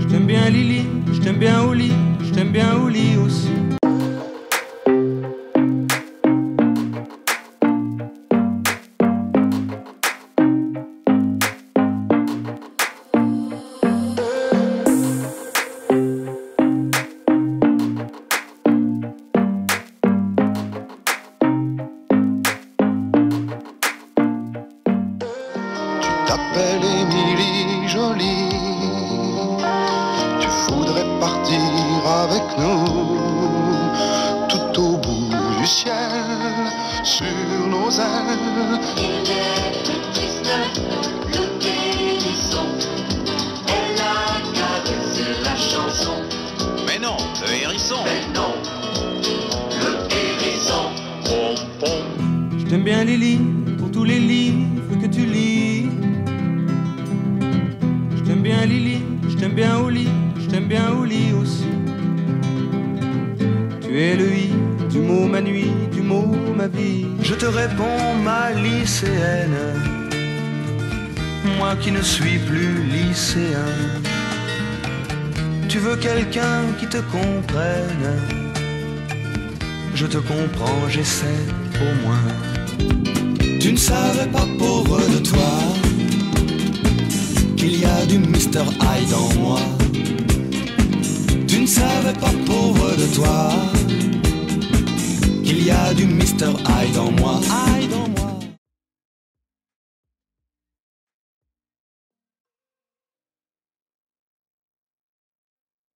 t'aime bien Lily, je t'aime bien au lit, je t'aime bien au lit aussi. T'appelles Émilie Jolie, tu voudrais partir avec nous, tout au bout du ciel, sur nos ailes. Il est le triste, le hérisson, elle a caressé la chanson. Mais non, le hérisson. Mais non, le hérisson. Pom pom. Je t'aime bien Lily, pour tous les livres que tu lis. Je t'aime bien Lily, je t'aime bien au lit, je t'aime bien au lit aussi. Tu es le i du mot ma nuit, du mot ma vie. Je te réponds, ma lycéenne, moi qui ne suis plus lycéen. Tu veux quelqu'un qui te comprenne, je te comprends, j'essaie au moins. Tu ne savais pas, pauvre de toi, qu'il y a du Mr. Hyde en moi. Tu ne savais pas, pauvre de toi, qu'il y a du Mr. Hyde en moi.